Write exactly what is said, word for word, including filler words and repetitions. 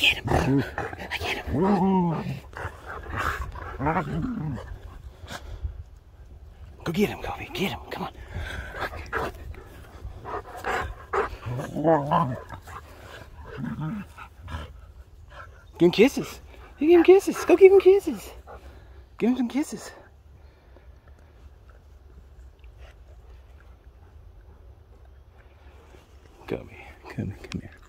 get him. I get him. Go get him, Kobe. Get him. Come on. Give him kisses. You give him kisses. Go give him kisses. Give him some kisses. Kobe, come, come here.